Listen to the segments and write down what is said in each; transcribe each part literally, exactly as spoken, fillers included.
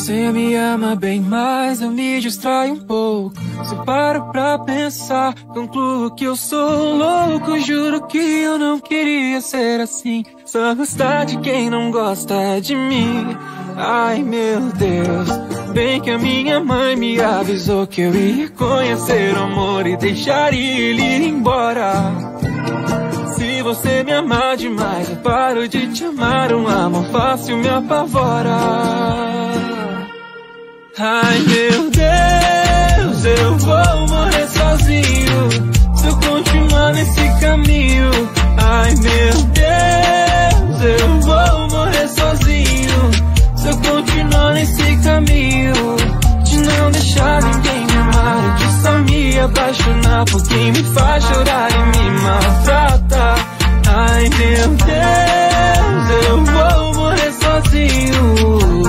Você me ama bem, mas eu me distraio um pouco. Se paro pra pensar, concluo que eu sou louco. Juro que eu não queria ser assim, só gostar de quem não gosta de mim. Ai meu Deus, bem que a minha mãe me avisou que eu ia conhecer o amor e deixaria ele ir embora. Se você me amar demais, eu paro de te amar. Um amor fácil me apavora. Ai meu Deus, eu vou morrer sozinho se eu continuar nesse caminho. Ai meu Deus, eu vou morrer sozinho se eu continuar nesse caminho. De não deixar ninguém me amar, de só me apaixonar por quem me faz chorar e me maltrata. Ai meu Deus, eu vou morrer sozinho.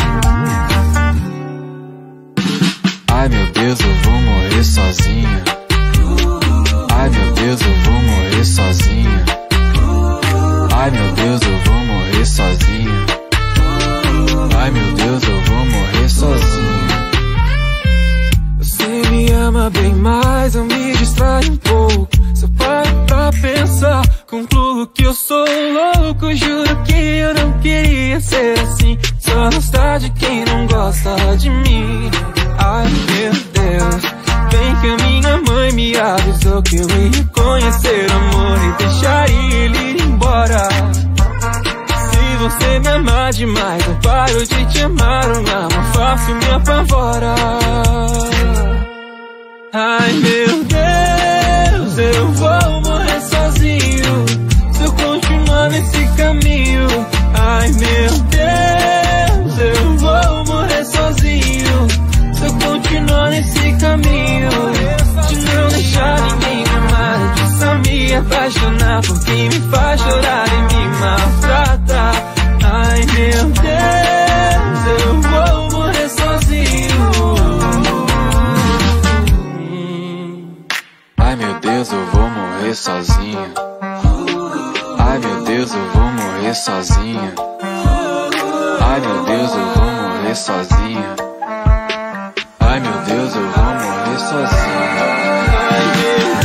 Ai meu Deus, eu vou morrer sozinho. Ai meu Deus, eu vou morrer sozinho. Ai meu Deus, eu vou morrer sozinho. Ai meu Deus, eu vou morrer sozinho. Você me ama bem, mas eu me distraio um pouco. Se eu paro pra pensar, concluo que eu sou louco. Juro que eu não queria ser assim, só gostar de quem não gosta de mim. Ai meu Deus, bem que a minha mãe me avisou que eu ia conhecer o amor e deixaria ele ir embora. Se você me amar demais, eu paro de te amar. Um amor fácil me apavora. Ai meu Deus, eu vou morrer sozinho se eu continuar nesse caminho. Ai meu Deus, eu vou morrer sozinho se eu continuar nesse caminho. De não deixar ninguém me amar, de só me apaixonar por quem me faz chorar e me maltrata. Ai meu Deus, eu vou morrer sozinho. Ai meu Deus, eu vou morrer sozinho. Ai meu Deus, eu vou morrer sozinho. Ai meu Deus, eu vou morrer sozinho. Ai meu Deus, eu vou morrer sozinho. Ai meu